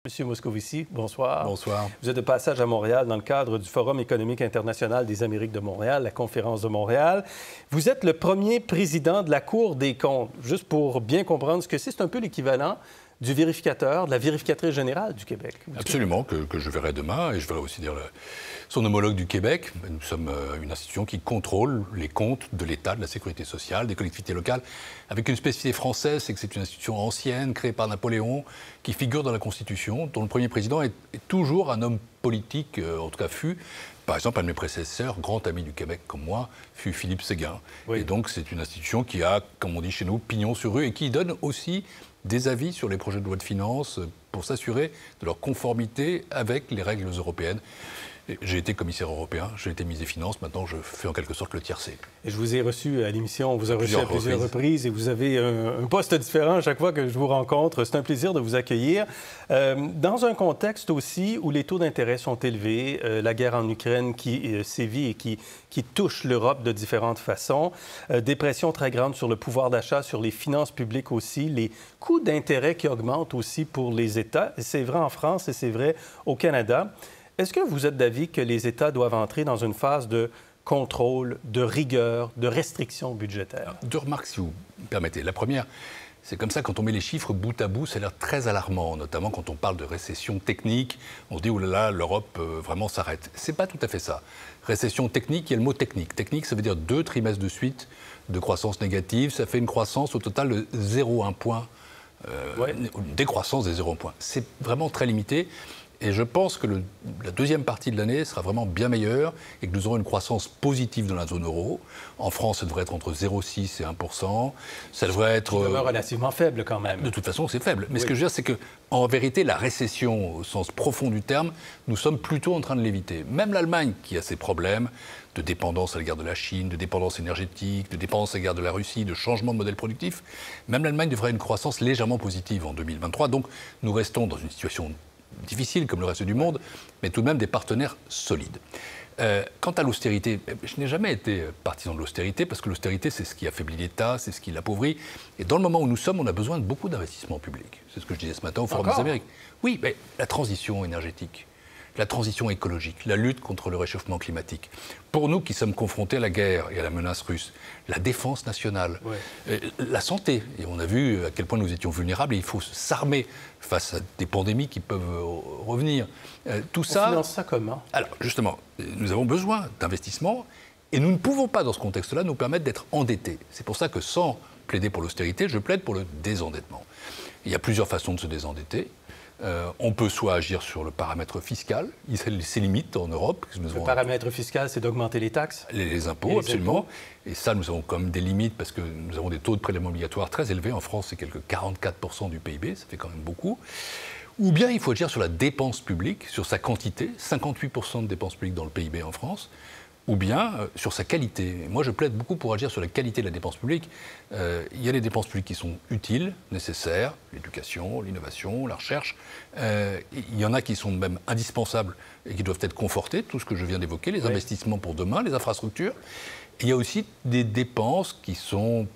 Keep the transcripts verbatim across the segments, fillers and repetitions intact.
Monsieur Moscovici, bonsoir. Bonsoir. Vous êtes de passage à Montréal dans le cadre du Forum économique international des Amériques de Montréal, la conférence de Montréal. Vous êtes le premier président de la Cour des comptes. Juste pour bien comprendre ce que c'est, c'est un peu l'équivalent du vérificateur, de la vérificatrice générale du Québec. Absolument, que, que je verrai demain, et je verrai aussi dire le, son homologue du Québec. Nous sommes euh, une institution qui contrôle les comptes de l'État, de la sécurité sociale, des collectivités locales, avec une spécificité française, c'est que c'est une institution ancienne, créée par Napoléon, qui figure dans la Constitution, dont le premier président est, est toujours un homme politique, euh, en tout cas fut. Par exemple, un de mes prédécesseurs, grand ami du Québec comme moi, fut Philippe Séguin. Oui. Et donc, c'est une institution qui a, comme on dit chez nous, pignon sur rue, et qui donne aussi des avis sur les projets de loi de finances pour s'assurer de leur conformité avec les règles européennes. J'ai été commissaire européen, j'ai été ministre des Finances, maintenant je fais en quelque sorte le tiercé. Et je vous ai reçu à l'émission, on vous a reçu à plusieurs reprises. reprises et vous avez un, un poste différent à chaque fois que je vous rencontre. C'est un plaisir de vous accueillir. Euh, dans un contexte aussi où les taux d'intérêt sont élevés, euh, la guerre en Ukraine qui euh, sévit et qui, qui touche l'Europe de différentes façons, euh, des pressions très grandes sur le pouvoir d'achat, sur les finances publiques aussi, les coûts d'intérêt qui augmentent aussi pour les États. C'est vrai en France et c'est vrai au Canada. Est-ce que vous êtes d'avis que les États doivent entrer dans une phase de contrôle, de rigueur, de restriction budgétaire? Deux remarques, si vous me permettez. La première, c'est comme ça, quand on met les chiffres bout à bout, ça a l'air très alarmant, notamment quand on parle de récession technique. On se dit, oh là là, l'Europe euh, vraiment s'arrête. C'est pas tout à fait ça. Récession technique, il y a le mot technique. Technique, ça veut dire deux trimestres de suite de croissance négative. Ça fait une croissance au total de zéro virgule un point. Euh, ouais. Une décroissance des zéro virgule un point. C'est vraiment très limité. Et je pense que le, la deuxième partie de l'année sera vraiment bien meilleure et que nous aurons une croissance positive dans la zone euro. En France, ça devrait être entre zéro virgule six et un pour cent. Ça devrait être... Ça demeure relativement faible quand même. De toute façon, c'est faible. Mais oui. ce que je veux dire, c'est qu'en vérité, la récession, au sens profond du terme, nous sommes plutôt en train de l'éviter. Même l'Allemagne, qui a ses problèmes de dépendance à l'égard de la Chine, de dépendance énergétique, de dépendance à l'égard de la Russie, de changement de modèle productif, même l'Allemagne devrait avoir une croissance légèrement positive en deux mille vingt-trois. Donc, nous restons dans une situation difficile comme le reste du monde, mais tout de même des partenaires solides. Euh, quant à l'austérité, je n'ai jamais été partisan de l'austérité, parce que l'austérité, c'est ce qui affaiblit l'État, c'est ce qui l'appauvrit. Et dans le moment où nous sommes, on a besoin de beaucoup d'investissements publics. C'est ce que je disais ce matin au Forum des Amériques. Oui, mais la transition énergétique, la transition écologique, la lutte contre le réchauffement climatique. Pour nous qui sommes confrontés à la guerre et à la menace russe, la défense nationale, ouais. la santé, et on a vu à quel point nous étions vulnérables, et il faut s'armer face à des pandémies qui peuvent revenir. Euh, tout on ça... finance ça comment? Alors, justement, nous avons besoin d'investissements, et nous ne pouvons pas, dans ce contexte-là, nous permettre d'être endettés. C'est pour ça que, sans plaider pour l'austérité, je plaide pour le désendettement. Il y a plusieurs façons de se désendetter. Euh, on peut soit agir sur le paramètre fiscal, il y a ses limites en Europe. Nous le paramètre fiscal, c'est d'augmenter les taxes? Les, les impôts, les absolument. Impôts. Et ça, nous avons quand même des limites parce que nous avons des taux de prélèvement obligatoire très élevés. En France, c'est quelque quarante-quatre pour cent du P I B, ça fait quand même beaucoup. Ou bien il faut agir sur la dépense publique, sur sa quantité, cinquante-huit pour cent de dépenses publiques dans le P I B en France. Ou bien euh, sur sa qualité. Moi, je plaide beaucoup pour agir sur la qualité de la dépense publique. Euh, il y a les dépenses publiques qui sont utiles, nécessaires, l'éducation, l'innovation, la recherche. Euh, il y en a qui sont même indispensables et qui doivent être confortées, tout ce que je viens d'évoquer, les oui. investissements pour demain, les infrastructures. Et il y a aussi des dépenses qui sont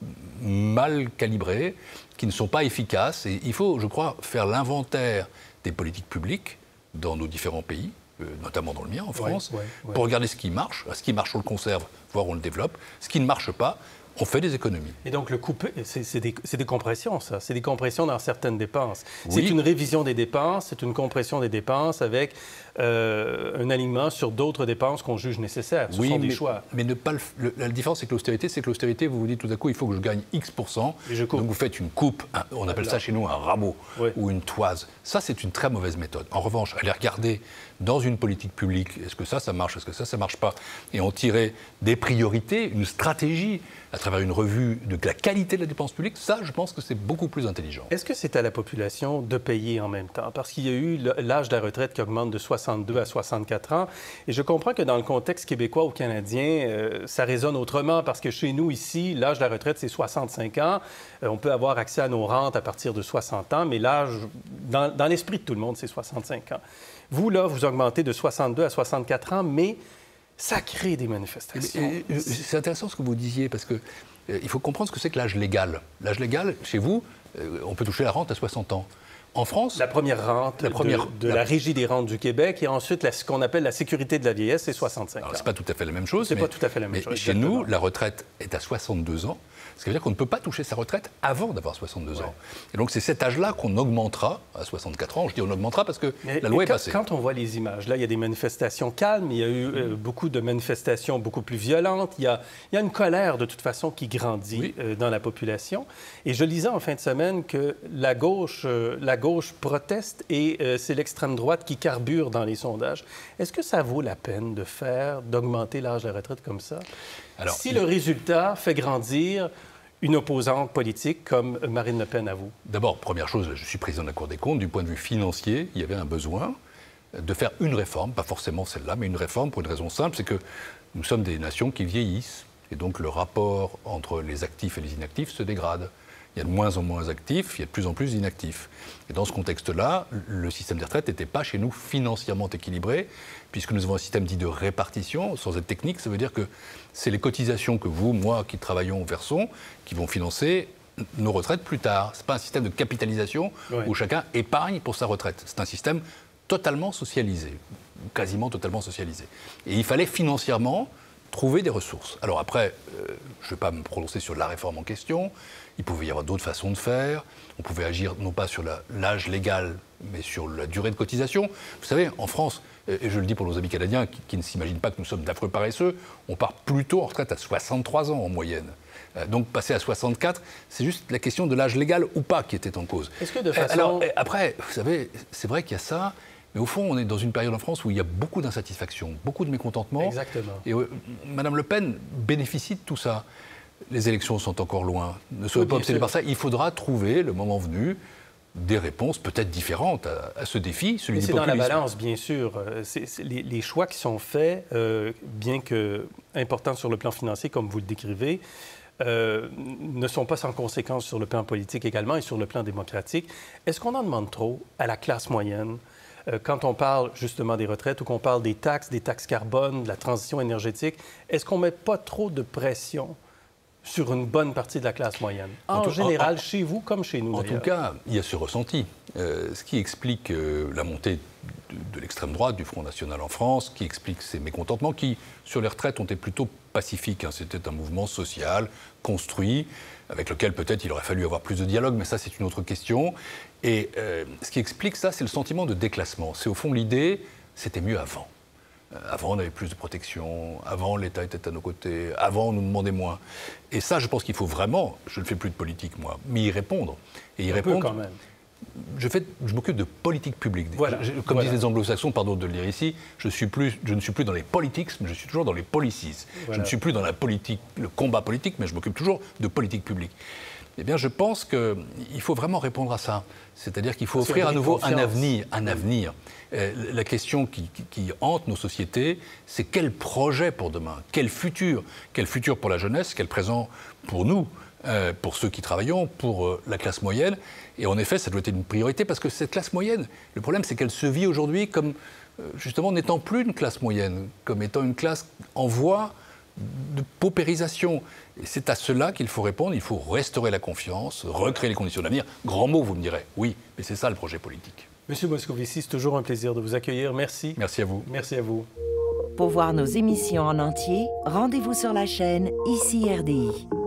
mal calibrées, qui ne sont pas efficaces. Et il faut, je crois, faire l'inventaire des politiques publiques dans nos différents pays, notamment dans le mien, en France, ouais, ouais, ouais. pour regarder ce qui marche. Ce qui marche, on le conserve, voire on le développe. Ce qui ne marche pas, on fait des économies. Et donc, le couper, c'est des, des compressions, ça. C'est des compressions dans certaines dépenses. Oui. C'est une révision des dépenses, c'est une compression des dépenses avec euh, un alignement sur d'autres dépenses qu'on juge nécessaires. Ce oui, sont des mais, choix. Mais ne pas le, le, la différence avec l'austérité, c'est que l'austérité, vous vous dites tout à coup, il faut que je gagne X pour cent. Et je coupe. Donc, vous faites une coupe, un, on appelle Là. ça chez nous un rabot oui. ou une toise. Ça, c'est une très mauvaise méthode. En revanche, aller regarder dans une politique publique, est-ce que ça, ça marche, est-ce que ça, ça ne marche pas, et en tirer des priorités, une stratégie, à travers une revue de la qualité de la dépense publique, ça, je pense que c'est beaucoup plus intelligent. Est-ce que c'est à la population de payer en même temps? Parce qu'il y a eu l'âge de la retraite qui augmente de soixante-deux à soixante-quatre ans. Et je comprends que dans le contexte québécois ou canadien, euh, ça résonne autrement. Parce que chez nous, ici, l'âge de la retraite, c'est soixante-cinq ans. Euh, on peut avoir accès à nos rentes à partir de soixante ans. Mais l'âge, dans, dans l'esprit de tout le monde, c'est soixante-cinq ans. Vous, là, vous augmentez de soixante-deux à soixante-quatre ans, mais ça crée des manifestations. C'est intéressant ce que vous disiez, parce qu'il euh, faut comprendre ce que c'est que l'âge légal. L'âge légal, chez vous, euh, on peut toucher la rente à soixante ans. En France, la première rente la première, de, de la... la Régie des rentes du Québec et ensuite la, ce qu'on appelle la sécurité de la vieillesse, c'est soixante-cinq ans. C'est pas tout à fait la même chose. C'est pas tout à fait la même mais chose. Chez nous, la retraite est à soixante-deux ans. Ce qui veut dire qu'on ne peut pas toucher sa retraite avant d'avoir soixante-deux ouais. ans. Et donc c'est cet âge-là qu'on augmentera à soixante-quatre ans. Je dis on augmentera parce que mais, la loi est quand, passée. Quand on voit les images, là, il y a des manifestations calmes, il y a eu euh, beaucoup de manifestations beaucoup plus violentes. Il y a, il y a une colère de toute façon qui grandit oui. euh, dans la population. Et je lisais en fin de semaine que la gauche, euh, la gauche proteste et euh, c'est l'extrême droite qui carbure dans les sondages. Est-ce que ça vaut la peine de faire, d'augmenter l'âge de la retraite comme ça? Alors, si il... le résultat fait grandir une opposante politique comme Marine Le Pen à vous? D'abord, première chose, je suis président de la Cour des comptes. Du point de vue financier, il y avait un besoin de faire une réforme, pas forcément celle-là, mais une réforme pour une raison simple, c'est que nous sommes des nations qui vieillissent. Et donc le rapport entre les actifs et les inactifs se dégrade. Il y a de moins en moins d'actifs, il y a de plus en plus d'inactifs. Et dans ce contexte-là, le système des retraites n'était pas chez nous financièrement équilibré, puisque nous avons un système dit de répartition. Sans être technique, ça veut dire que c'est les cotisations que vous, moi, qui travaillons, versons, qui vont financer nos retraites plus tard. Ce n'est pas un système de capitalisation ouais. où chacun épargne pour sa retraite. C'est un système totalement socialisé, quasiment totalement socialisé. Et il fallait financièrement trouver des ressources. Alors après, euh, je ne vais pas me prononcer sur la réforme en question. Il pouvait y avoir d'autres façons de faire. On pouvait agir non pas sur l'âge légal, mais sur la durée de cotisation. Vous savez, en France, et je le dis pour nos amis canadiens qui, qui ne s'imaginent pas que nous sommes d'affreux paresseux, on part plutôt en retraite à soixante-trois ans en moyenne. Euh, donc passer à soixante-quatre, c'est juste la question de l'âge légal ou pas qui était en cause. Est-ce que de façon... Alors, après, vous savez, c'est vrai qu'il y a ça. Mais au fond, on est dans une période en France où il y a beaucoup d'insatisfaction, beaucoup de mécontentement. Exactement. Et euh, Mme Le Pen bénéficie de tout ça. Les élections sont encore loin. Ne soyez oui, pas obsédés par ça. Il faudra trouver, le moment venu, des réponses peut-être différentes à, à ce défi, celui du populisme. C'est dans la balance, bien sûr. C'est, c'est les, les choix qui sont faits, euh, bien qu'importants sur le plan financier, comme vous le décrivez, euh, ne sont pas sans conséquences sur le plan politique également et sur le plan démocratique. Est-ce qu'on en demande trop à la classe moyenne? Quand on parle justement des retraites ou qu'on parle des taxes, des taxes carbone, de la transition énergétique, est-ce qu'on ne met pas trop de pression sur une bonne partie de la classe moyenne? En, en tout, général, en, en, chez vous comme chez nous, En tout cas, il y a ce ressenti. Euh, ce qui explique euh, la montée de, de l'extrême droite, du Front National en France, qui explique ces mécontentements qui, sur les retraites, ont été plutôt pacifiques. Hein. C'était un mouvement social, construit, avec lequel peut-être il aurait fallu avoir plus de dialogue, mais ça, c'est une autre question. Et euh, ce qui explique ça, c'est le sentiment de déclassement. C'est au fond l'idée, c'était mieux avant. Euh, avant, on avait plus de protection. Avant, l'État était à nos côtés. Avant, on nous demandait moins. Et ça, je pense qu'il faut vraiment, je ne fais plus de politique, moi, mais y répondre. Et y un répondre. Peu quand même. Je, fais, je m'occupe de politique publique. Voilà. Je, comme voilà. disent les anglo-saxons, pardon de le dire ici, je, suis plus, je ne suis plus dans les politics, mais je suis toujours dans les policies. Voilà. Je ne suis plus dans la politique, le combat politique, mais je m'occupe toujours de politique publique. Eh bien, je pense qu'il faut vraiment répondre à ça. C'est-à-dire qu'il faut offrir à nouveau un avenir. Un avenir. Euh, la question qui, qui, qui hante nos sociétés, c'est quel projet pour demain? Quel futur? Quel futur pour la jeunesse? Quel présent pour nous? Euh, pour ceux qui travaillons, pour euh, la classe moyenne. Et en effet, ça doit être une priorité parce que cette classe moyenne, le problème, c'est qu'elle se vit aujourd'hui comme, euh, justement, n'étant plus une classe moyenne, comme étant une classe en voie de paupérisation. Et c'est à cela qu'il faut répondre. Il faut restaurer la confiance, recréer les conditions d'avenir. Grand mot, vous me direz. Oui, mais c'est ça le projet politique. Monsieur Moscovici, c'est toujours un plaisir de vous accueillir. Merci. Merci à vous. Merci à vous. Pour voir nos émissions en entier, rendez-vous sur la chaîne Ici R D I.